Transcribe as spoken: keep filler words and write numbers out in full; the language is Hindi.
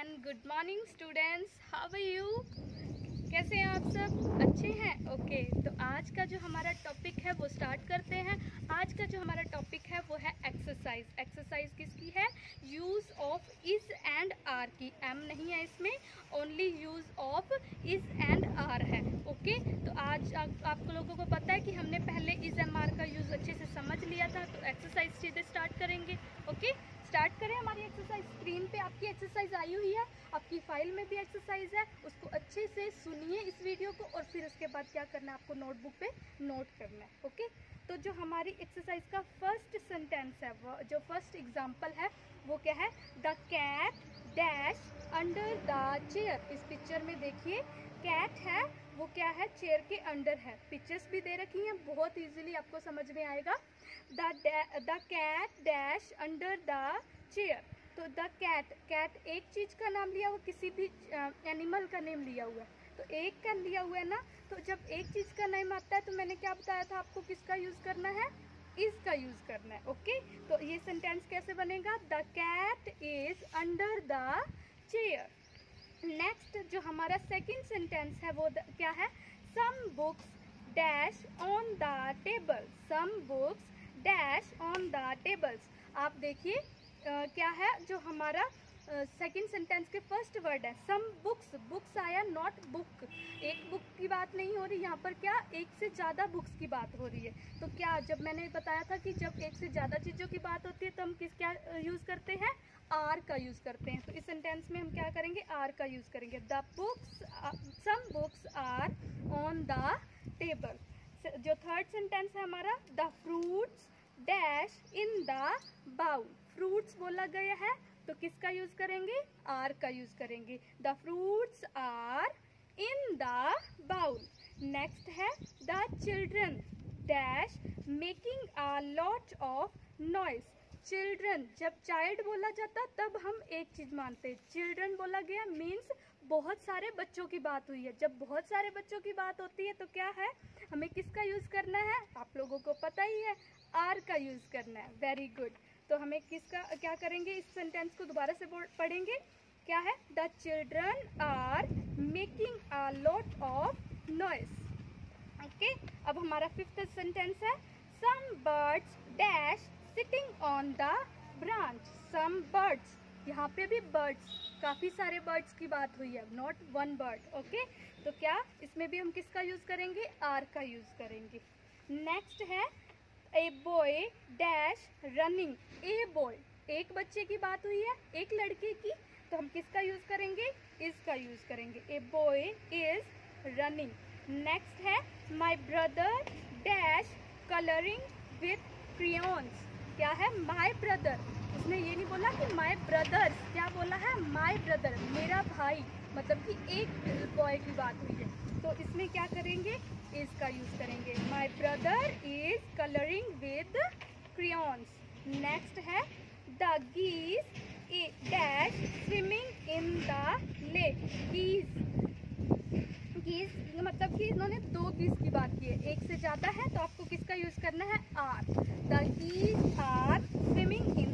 And good morning students, how are you? कैसे हैं आप सब? अच्छे हैं? ओके okay, तो आज का जो हमारा टॉपिक है वो स्टार्ट करते हैं। आज का जो हमारा टॉपिक है वो है एक्सरसाइज। एक्सरसाइज किसकी है? Use of is and are की। एम नहीं है इसमें, only use of is and are है। Okay okay? तो आज आ, आप लोगों को पता है कि हमने पहले इज एम आर का यूज़ अच्छे से समझ लिया था, तो एक्सरसाइज सीधे स्टार्ट करेंगे। Okay okay? स्टार्ट करें। हमारी एक्सरसाइज स्क्रीन पे आपकी एक्सरसाइज आई हुई है, आपकी फाइल में भी एक्सरसाइज है, उसको अच्छे से सुनिए इस वीडियो को और फिर उसके बाद क्या करना है आपको नोटबुक पे नोट करना है। ओके, तो जो हमारी एक्सरसाइज का फर्स्ट सेंटेंस है, वो जो फर्स्ट एग्जांपल है वो क्या है? The cat dash under the chair. इस पिक्चर में देखिए कैट है, वो क्या है? चेयर के अंडर है। पिक्चर्स भी दे रखी हैं, बहुत इजीली आपको समझ में आएगा। The cat dash under the chair. तो द कैट, कैट एक चीज का नाम लिया हुआ, किसी भी एनिमल का नेम लिया हुआ है, तो एक का लिया हुआ है ना। तो जब एक चीज का नेम आता है तो मैंने क्या बताया था आपको, किसका यूज करना है? इज का यूज करना है। ओके, तो ये सेंटेंस कैसे बनेगा? The cat is under the chair. Next जो हमारा सेकंड सेंटेंस है वो क्या है? Some books dash on the table. Some books dash on the tables. आप देखिए क्या है जो हमारा सेकंड सेंटेंस के फर्स्ट वर्ड है सम बुक्स। बुक्स आया, नॉट बुक। एक बुक की बात नहीं हो रही यहाँ पर, क्या एक से ज़्यादा बुक्स की बात हो रही है। तो क्या, जब मैंने बताया था कि जब एक से ज़्यादा चीज़ों की बात होती है तो हम किस क्या यूज़ करते हैं? आर का यूज़ करते हैं। तो इस सेंटेंस में हम क्या करेंगे? आर का यूज़ करेंगे। The books, some books are on the table. जो थर्ड सेंटेंस है हमारा, the fruits dash in the bowl. Fruits बोला गया है तो किसका यूज करेंगे? आर का यूज करेंगे। The fruits are in the bowl. Next है the children dash making a lot of noise. Children, जब चाइल्ड बोला जाता तब हम एक चीज मानते हैं, चिल्ड्रन बोला गया मीन्स बहुत सारे बच्चों की बात हुई है। जब बहुत सारे बच्चों की बात होती है तो क्या है, हमें किसका यूज करना है? आप लोगों को पता ही है, आर का यूज करना है। Very good. तो हमें किसका क्या करेंगे? इस सेंटेंस को दोबारा से पढ़ेंगे। क्या है? The children are making a lot of noise. Okay, अब हमारा फिफ्थ सेंटेंस है some birds dash sitting on the branch. Some birds, यहाँ पे भी बर्ड्स, काफी सारे बर्ड्स की बात हुई है, नॉट वन बर्ड। ओके, तो क्या इसमें भी हम किसका यूज करेंगे? आर का यूज करेंगे। नेक्स्ट है a boy dash running. A boy, एक बच्चे की बात हुई है, एक लड़के की, तो हम किसका यूज करेंगे? इज का यूज करेंगे। A boy is running. Next है my brother dash colouring with crayons. क्या है? My brother. उसने ये नहीं बोला कि माई ब्रदर्स, क्या बोला है? माई ब्रदर, मेरा भाई, मतलब कि एक बॉय की बात हुई है, तो इसमें क्या करेंगे? इज का यूज करेंगे। My brother is colouring with crayons. Next है the geese dash swimming in the lake. Geese, geese मतलब कि इन्होंने दो गीज की बात की है, एक से ज्यादा है तो आपको किसका यूज करना है? Are. The geese are swimming in